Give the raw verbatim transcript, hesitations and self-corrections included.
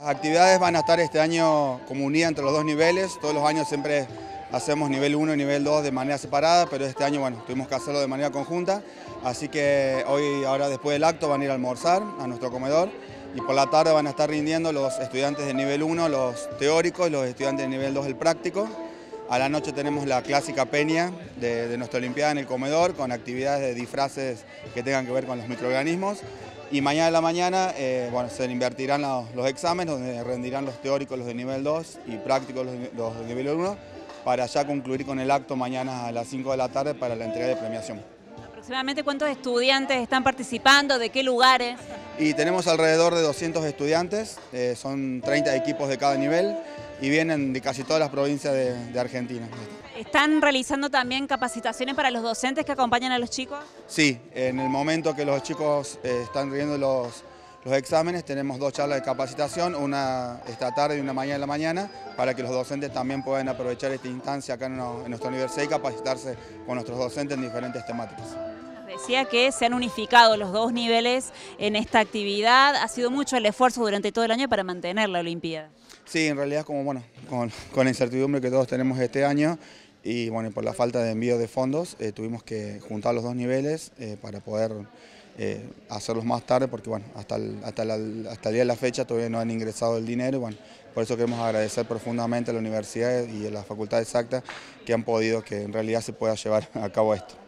Las actividades van a estar este año como unidas entre los dos niveles. Todos los años siempre hacemos nivel uno y nivel dos de manera separada, pero este año bueno, tuvimos que hacerlo de manera conjunta. Así que hoy, ahora después del acto, van a ir a almorzar a nuestro comedor y por la tarde van a estar rindiendo los estudiantes de nivel uno, los teóricos, y los estudiantes de nivel dos, el práctico. A la noche tenemos la clásica peña de, de nuestra olimpiada en el comedor con actividades de disfraces que tengan que ver con los microorganismos. Y mañana en la mañana eh, bueno, se invertirán los, los exámenes donde rendirán los teóricos los de nivel dos y prácticos los, los de nivel uno para ya concluir con el acto mañana a las cinco de la tarde para la entrega de premiación. ¿Aproximadamente cuántos estudiantes están participando? ¿De qué lugares? Y tenemos alrededor de doscientos estudiantes, eh, son treinta equipos de cada nivel y vienen de casi todas las provincias de, de Argentina. ¿Están realizando también capacitaciones para los docentes que acompañan a los chicos? Sí, en el momento que los chicos eh, están riendo los, los exámenes tenemos dos charlas de capacitación, una esta tarde y una mañana en la mañana, para que los docentes también puedan aprovechar esta instancia acá en, en nuestra universidad y capacitarse con nuestros docentes en diferentes temáticas. Decía que se han unificado los dos niveles en esta actividad. Ha sido mucho el esfuerzo durante todo el año para mantener la Olimpiada. Sí, en realidad como bueno, con, con la incertidumbre que todos tenemos este año y bueno, por la falta de envío de fondos eh, tuvimos que juntar los dos niveles eh, para poder eh, hacerlos más tarde porque bueno, hasta el, hasta, la, hasta el día de la fecha todavía no han ingresado el dinero y bueno, por eso queremos agradecer profundamente a la universidad y a la Facultad Exacta que han podido que en realidad se pueda llevar a cabo esto.